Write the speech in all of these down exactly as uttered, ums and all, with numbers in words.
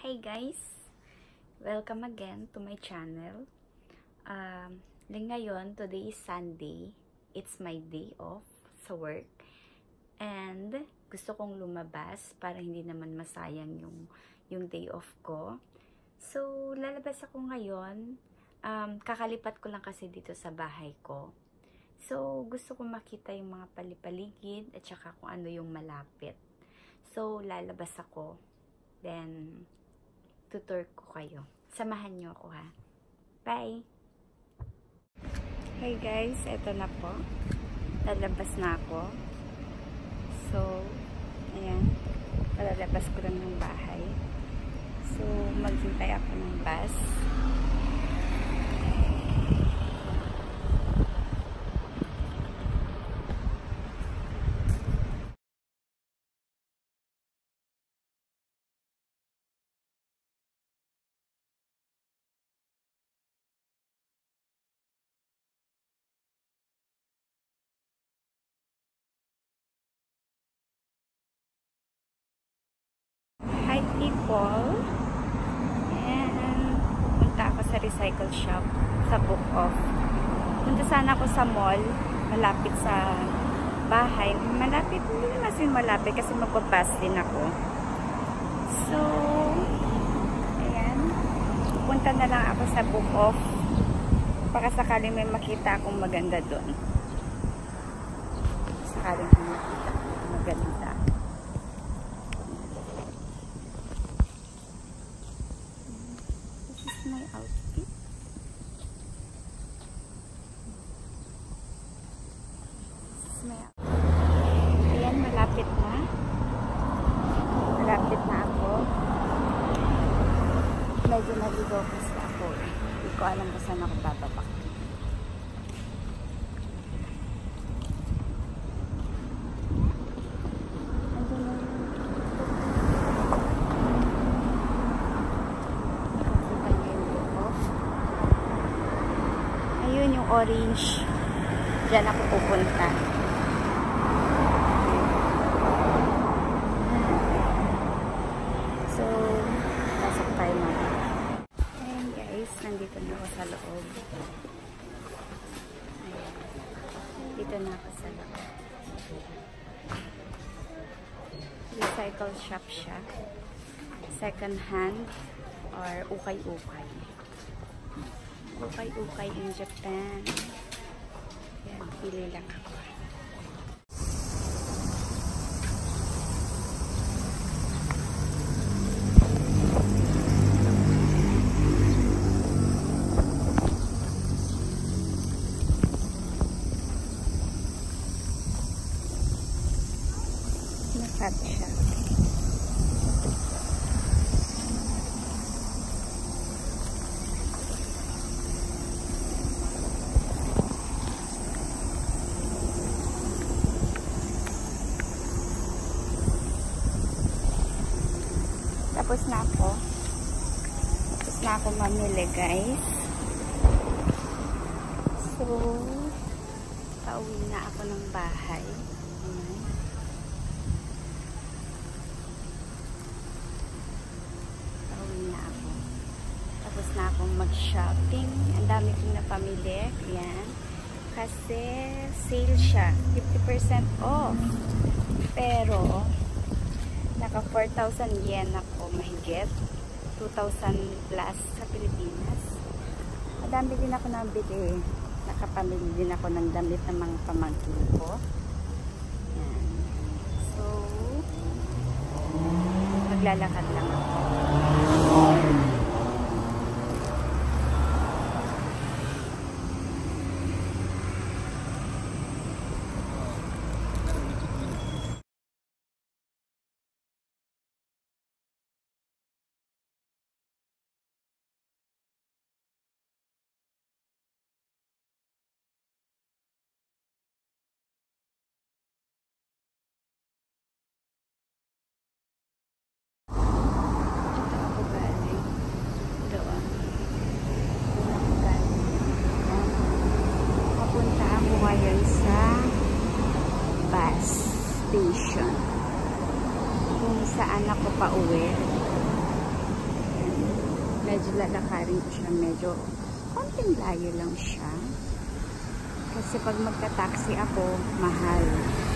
Hi guys! Welcome again to my channel. Um, ngayon, today is Sunday. It's my day off sa work. And gusto kong lumabas para hindi naman masayang yung, yung day off ko. So, lalabas ako ngayon. Um, kakalipat ko lang kasi dito sa bahay ko. So, gusto kong makita yung mga palipaligid at saka kung ano yung malapit. So, lalabas ako. Then, tutur ko kayo. Samahan nyo ako ha. Bye! Hey guys, eto na po. Lalabas na ako. So, ayan. Lalabas ko lang ng bahay. So, maghintay ako ng bus. Hi people, and punta ako sa recycle shop sa Book Off. Punta sana ako sa mall malapit sa bahay, malapit, hindi naman sin malapit kasi magpapas din ako. So ayan, punta na lang ako sa Book Off baka sakaling may makita akong maganda doon, sakaling may makita akong maganda. My outfit. My outfit. Ayan, malapit na. Malapit na ako. Medyo naligaw kasi ako. Hindi ko alam kung saan ako bababa. Ayun yung orange. Diyan ako pupunta. So, pasok tayo na. Ayan guys, nandito na ako sa loob. Ayan. Dito na ako sa loob. Recycle shop siya. Second hand or ukay-ukay. Ukay-ukay in Japan. Yan, pili lang ako. Nakat siya. Tapos na ako. Tapos na ako mamili, guys. So, pauwi na ako ng bahay. Ayan. Pauwi na ako. Tapos na akong mag-shopping. Ang dami kong napamili. Ayan. Kasi, sale siya. fifty percent off. Pero, naka four thousand yen ako mahigit, two thousand plus sa Pilipinas. Madami din ako nabili. Nakapamili din ako ng damit ng mga pamangkin ko. Yan. So, maglalakad lang ako. station kung saan ako pauwi. medyo lalakarin ko siya, medyo konting layo lang siya. Kasi pag magta-taxi ako, mahal.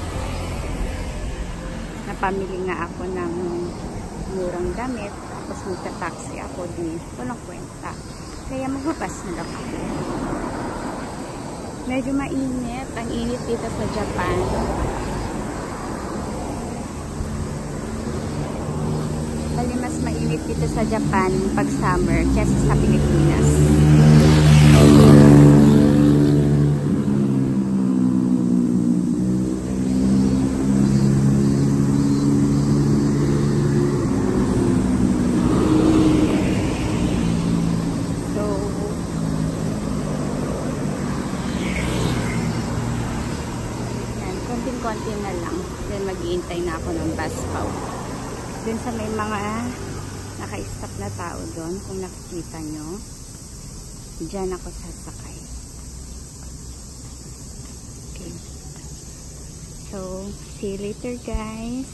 Napamili nga ako ng murang damit, tapos magta-taxi ako, di walang kwenta. Kaya magbabas na lang ako. Medyo mainit. Ang init dito sa Japan. Bali mas mainit dito sa Japan pag summer kaysa sa Pilipinas. Konti na lang. Then mag-iintay na ako ng bus pau. Then sa may mga naka-stop na tao doon, kung nakikita nyo, dyan ako sasakay. Okay. So, see you later guys.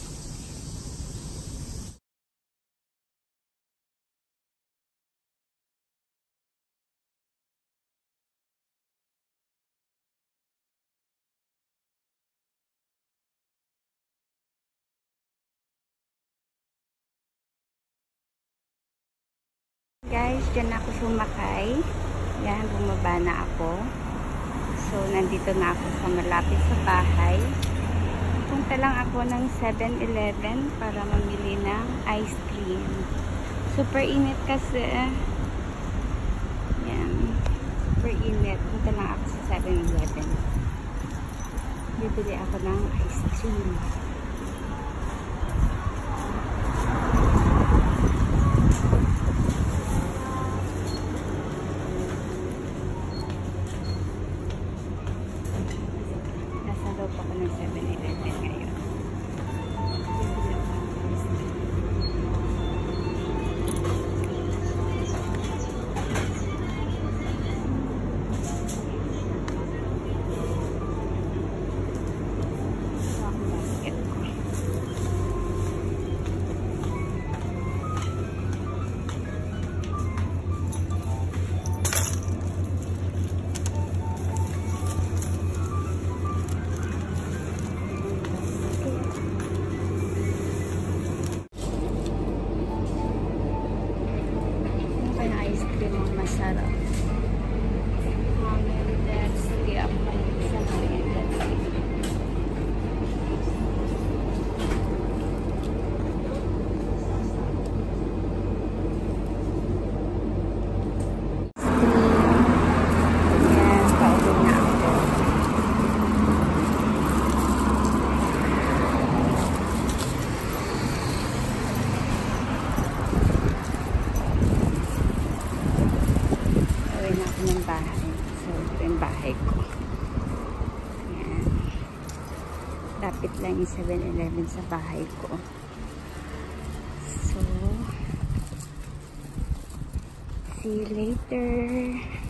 Guys, dyan ako sumakay. Yan, bumaba na ako. So, nandito na ako sa malapit sa bahay. Punta lang ako ng seven eleven para mamili ng ice cream. Super init kasi. Yan. Super init. Punta lang ako sa seven eleven. Bibili ako ng ice cream. seven eleven ngayon. Masarap. Mommy, that's the up my sa ngayon. Yan, pauwi na ako. Ng bahay. So, ito yung bahay ko. Ayan. Lapit lang yung seven eleven sa bahay ko. So, see you later.